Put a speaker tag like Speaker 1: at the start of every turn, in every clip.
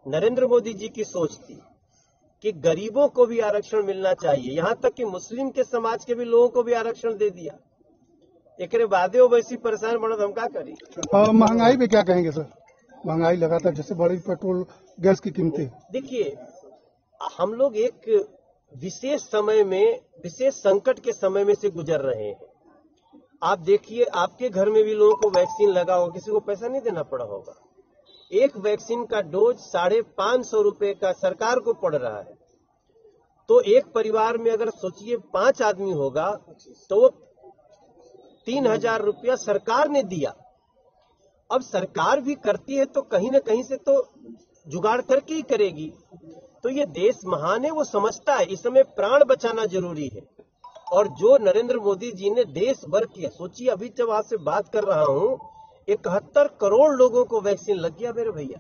Speaker 1: नरेंद्र मोदी जी की सोच थी कि गरीबों को भी आरक्षण मिलना चाहिए, यहां तक कि मुस्लिम के समाज के भी लोगों को भी आरक्षण दे दिया। एकरे बादे वो वैसी परेशान बढ़त, हम क्या करी।
Speaker 2: महंगाई पे क्या कहेंगे सर? महंगाई लगातार जैसे बढ़ी पेट्रोल गैस की कीमतें।
Speaker 1: देखिए, हम लोग एक विशेष समय में, विशेष संकट के समय में से गुजर रहे हैं। आप देखिए, आपके घर में भी लोगों को वैक्सीन लगा होगा, किसी को पैसा नहीं देना पड़ा होगा। एक वैक्सीन का डोज 550 रुपए का सरकार को पड़ रहा है। तो एक परिवार में अगर सोचिए 5 आदमी होगा तो वो 3000 रुपया सरकार ने दिया। अब सरकार भी करती है तो कहीं ना कहीं से तो जुगाड़ करके ही करेगी। तो ये देश महान है, वो समझता है इस समय प्राण बचाना जरूरी है। और जो नरेंद्र मोदी जी ने देश भर किया, सोचिए अभी जब आपसे बात कर रहा हूं 71 करोड़ लोगों को वैक्सीन लग गया मेरे भैया।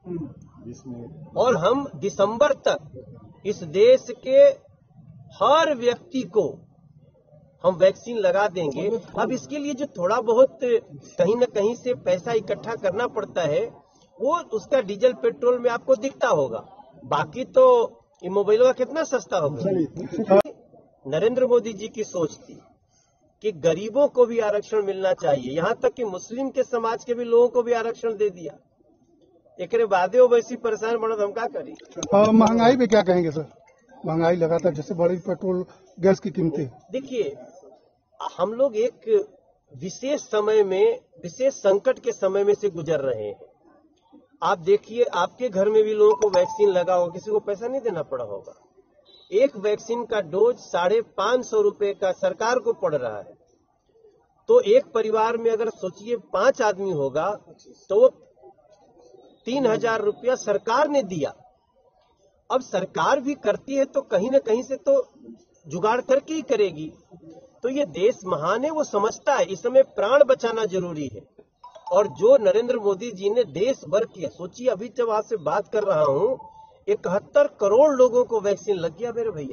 Speaker 1: और हम दिसंबर तक इस देश के हर व्यक्ति को हम वैक्सीन लगा देंगे। अब इसके लिए जो थोड़ा बहुत कहीं न कहीं से पैसा इकट्ठा करना पड़ता है, वो उसका डीजल पेट्रोल में आपको दिखता होगा। बाकी तो ये मोबाइल का कितना सस्ता होगा। नरेंद्र मोदी जी की सोच थी कि गरीबों को भी आरक्षण मिलना चाहिए, यहां तक कि मुस्लिम के समाज के भी लोगों को भी आरक्षण दे दिया। एकरे बादे वो वैसी परेशान बढ़त, हम क्या करी।
Speaker 2: महंगाई पे क्या कहेंगे सर? महंगाई लगातार जैसे बढ़ी पेट्रोल गैस की कीमतें।
Speaker 1: देखिए, हम लोग एक विशेष समय में, विशेष संकट के समय में से गुजर रहे हैं। आप देखिए, आपके घर में भी लोगों को वैक्सीन लगा होगा, किसी को पैसा नहीं देना पड़ा होगा। एक वैक्सीन का डोज 550 रुपए का सरकार को पड़ रहा है। तो एक परिवार में अगर सोचिए 5 आदमी होगा तो वो 3000 रुपया सरकार ने दिया। अब सरकार भी करती है तो कहीं ना कहीं से तो जुगाड़ करके ही करेगी। तो ये देश महान है, वो समझता है इस समय प्राण बचाना जरूरी है। और जो नरेंद्र मोदी जी ने देश भर किया, सोचिए अभी जब आपसे बात कर रहा हूं 71 करोड़ लोगों को वैक्सीन लग गया मेरे भैया।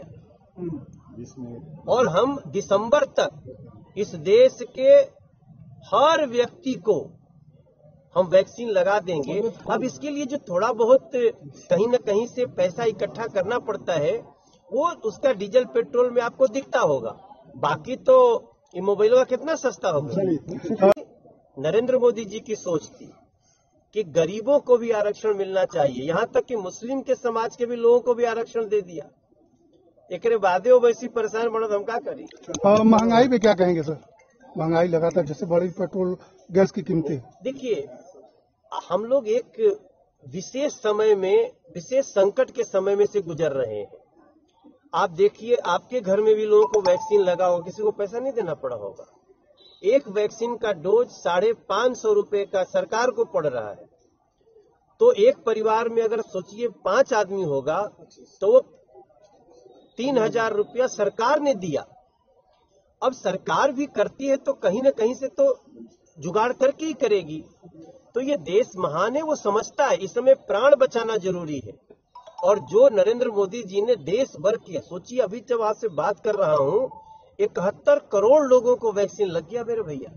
Speaker 1: और हम दिसंबर तक इस देश के हर व्यक्ति को हम वैक्सीन लगा देंगे। अब इसके लिए जो थोड़ा बहुत कहीं ना कहीं से पैसा इकट्ठा करना पड़ता है, वो उसका डीजल पेट्रोल में आपको दिखता होगा। बाकी तो ये मोबाइल का कितना सस्ता होगा। नरेंद्र मोदी जी की सोच थी कि गरीबों को भी आरक्षण मिलना चाहिए, यहां तक कि मुस्लिम के समाज के भी लोगों को भी आरक्षण दे दिया। एकरे बादे वो वैसी परेशान बढ़त, हम क्या करी।
Speaker 2: महंगाई पे क्या कहेंगे सर? महंगाई लगातार जैसे बढ़ी पेट्रोल गैस की कीमतें।
Speaker 1: देखिए, हम लोग एक विशेष समय में, विशेष संकट के समय में से गुजर रहे हैं। आप देखिए, आपके घर में भी लोगों को वैक्सीन लगा होगा, किसी को पैसा नहीं देना पड़ा होगा। एक वैक्सीन का डोज 550 रुपए का सरकार को पड़ रहा है। तो एक परिवार में अगर सोचिए 5 आदमी होगा तो वो 3000 रुपया सरकार ने दिया। अब सरकार भी करती है तो कहीं ना कहीं से तो जुगाड़ करके ही करेगी। तो ये देश महान है, वो समझता है इस समय प्राण बचाना जरूरी है। और जो नरेंद्र मोदी जी ने देश भर किया, सोचिए अभी जब आपसे बात कर रहा हूं 71 करोड़ लोगों को वैक्सीन लग गया मेरे भैया।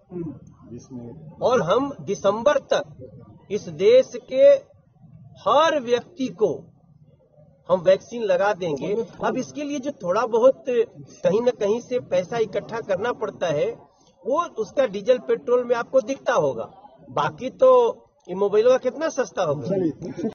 Speaker 1: और हम दिसंबर तक इस देश के हर व्यक्ति को हम वैक्सीन लगा देंगे। अब इसके लिए जो थोड़ा बहुत कहीं ना कहीं से पैसा इकट्ठा करना पड़ता है, वो उसका डीजल पेट्रोल में आपको दिखता होगा। बाकी तो ये मोबाइल का कितना सस्ता होगा।